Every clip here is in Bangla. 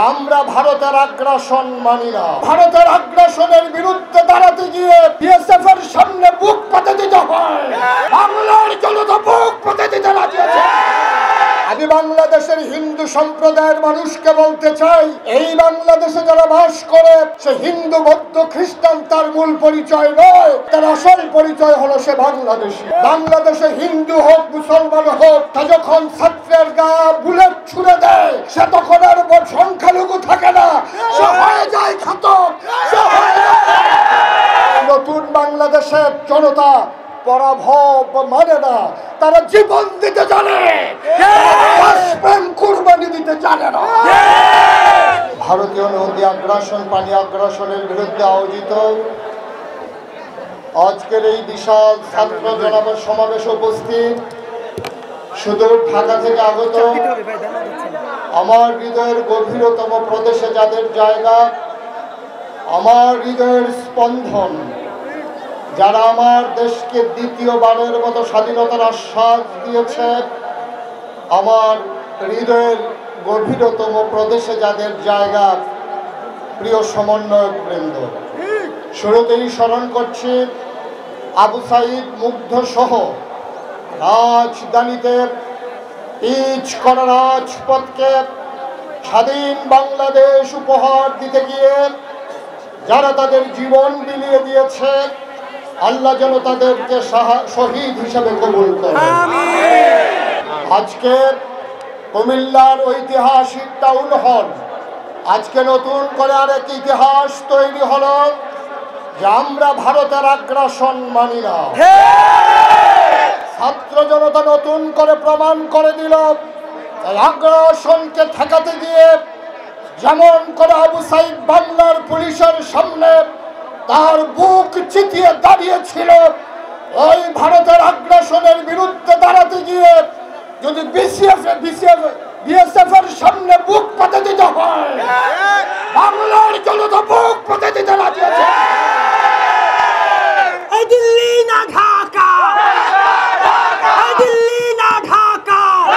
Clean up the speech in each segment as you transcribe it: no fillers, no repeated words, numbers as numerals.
আমরা ভারতের আগ্রাসন মানি না। ভারতের আগ্রাসনের বিরুদ্ধে দাঁড়াতে গিয়ে বিএসএফ এর সামনে বুক পেতে দিতে হয়। বাংলার জনতা বুক পেতে দিতে রাজি আছে। আমি বাংলাদেশের হিন্দু সম্প্রদায়ের মানুষকে বলতে চাই, এই বাংলাদেশে যারা বাস করে সে হিন্দু, বৌদ্ধ, খ্রিস্টান তার মূল পরিচয় নয়, তার আসল পরিচয় হলো সে বাংলাদেশী। বাংলাদেশে হিন্দু হোক মুসলমান হোক, তা যখন ছাত্রের গা বুলেট ছুড়ে দেয় সে তখন আর সংখ্যালঘু থাকে না, সে হয়ে যায় ঘাতক। নতুন বাংলাদেশের জনতা পরাভব মানে না, তারা জীবন দিতে জানে, প্রেম কুরবানি দিতে জানে না। ভারতীয় নদী আগ্রাসন, পানি আগ্রাসনের বিরুদ্ধে আয়োজিত আজকের এই বিশাল ছাত্র জনতার সমাবেশে উপস্থিত সুদূর ঢাকা থেকে আগত আমার হৃদয়ের গভীরতম প্রদেশে যাদের জায়গা, আমার হৃদয়ের স্পন্দন, যারা আমার দেশকে দ্বিতীয়বারের মতো স্বাধীনতার আশ্বাস দিয়েছে, আমার হৃদয়ের গভীরতম প্রদেশে যাদের জায়গা, প্রিয় সমন্বয়ক বৃন্দ, শুরুতেই স্মরণ করছি আবু সাইদ মুগ্ধ সহ রাজধানীতে পিচ করা রাজপথকে স্বাধীন বাংলাদেশ উপহার দিতে গিয়ে যারা তাদের জীবন বিলিয়ে দিয়েছে, আল্লাহ যেন তাদেরকে শহীদ হিসেবে কবুল করে। আজকে কুমিল্লার ঐতিহাসিক টাউন হল, আজকে নতুন করে আরেক ইতিহাস তৈরি হলো যে আমরা ভারতের আগ্রাসন মানি না। ছাত্র জনতা নতুন করে প্রমাণ করে দিল আগ্রাসনকে ঠেকাতে গিয়ে যেমন করে আবু সাইদ বাংলার পুলিশের সামনে তার বুক চিতিয়ে দাঁড়িয়েছিল, ওই ভারতের আগ্রাসনের বিরুদ্ধে দাঁড়াতে গিয়ে যদি বিএসএফ এর সামনে বুক পেতে দিতে হয়, বাংলার জনতা বুক পেতে দিতে রাজি আছে। এই দিল্লি না ঢাকা, এই দিল্লি না ঢাকা।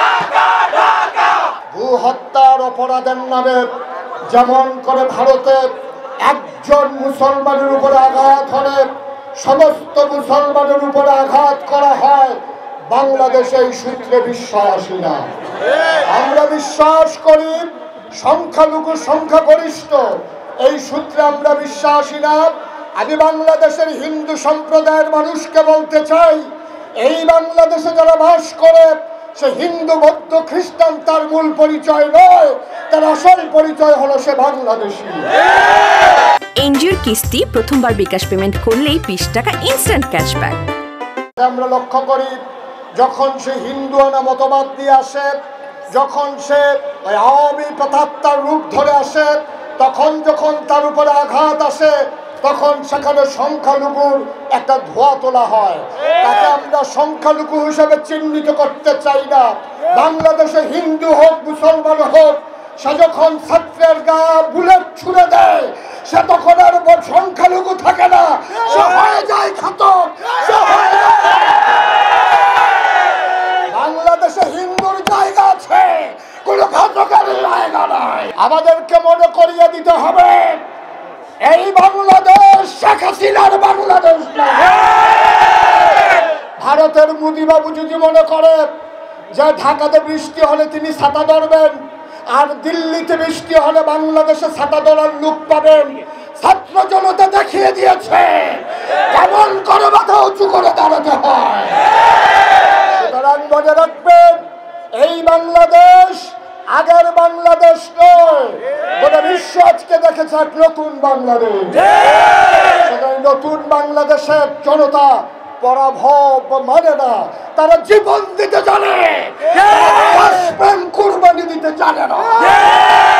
ভূ হত্যার অপরাধের নামে যেমন করে ভারতে একজন মুসলমানের উপরে আঘাত হলে সমস্ত মুসলমানের উপরে আঘাত করা হয়, বাংলাদেশে এই সূত্রে বিশ্বাসী না। আমরা বিশ্বাস করি সংখ্যালঘু সংখ্যাগরিষ্ঠ, এই সূত্রে আমরা বিশ্বাসী না। আমি বাংলাদেশের হিন্দু সম্প্রদায়ের মানুষকে বলতে চাই, এই বাংলাদেশে যারা বাস করে সে হিন্দু, বৌদ্ধ, খ্রিস্টান তার মূল পরিচয় নয়, তার আসল পরিচয় হলো সে বাংলাদেশী। এনজিওর কিস্তি প্রথমবার বিকাশ পেমেন্ট করলেই 20 টাকা ইনস্ট্যান্ট ক্যাশব্যাক। আমরা লক্ষ্য করি যখন সে হিন্দুয়ানা মতবাদ দিয়ে আসে, যখন সে ওই আওয়ামী প্রতাত্মার রূপ ধরে আসে, তখন যখন তার উপরে আঘাত আসে, তখন সেখানে সংখ্যালঘুর একটা ধোঁয়া তোলা হয়। তাকে আমরা সংখ্যালঘু হিসেবে চিহ্নিত করতে চাই না। বাংলাদেশে হিন্দু হোক মুসলমান হোক, সে যখন ছাত্রের গা বুলেট ছুড়ে দেয় সে তখন আর সংখ্যালঘু থাকে না, সে হয়ে যায় ঘাতক। বাংলাদেশে হিন্দুর জায়গা আছে, কোন ঘাতকের জায়গা নাই। আমাদেরকে মনে করিয়ে দিতে হবে এই বাংলাদেশ শেখ হাসিনার বাংলাদেশ না। ভারতের মোদিবাবু যদি মনে করে যে ঢাকাতে বৃষ্টি হলে তিনি ছাতা ধরবেন আর দিল্লিতে বৃষ্টি হলে বাংলাদেশে ছাতা ধরার লোক পাবেন, ছাত্র জনতা দেখিয়ে দিয়েছে কেমন করে মাথা উঁচু করে দাঁড়াতে হয়। সুতরাং মনে রাখবেন, এই বাংলাদেশ আগের বাংলাদেশ নয়, গোটা বিশ্ব আজকে দেখেছে এক নতুন বাংলাদেশ। নতুন বাংলাদেশের জনতা পরাভব মানে না, তারা জীবন দিতে জানে, প্রেম কুরবানি দিতে জানে না।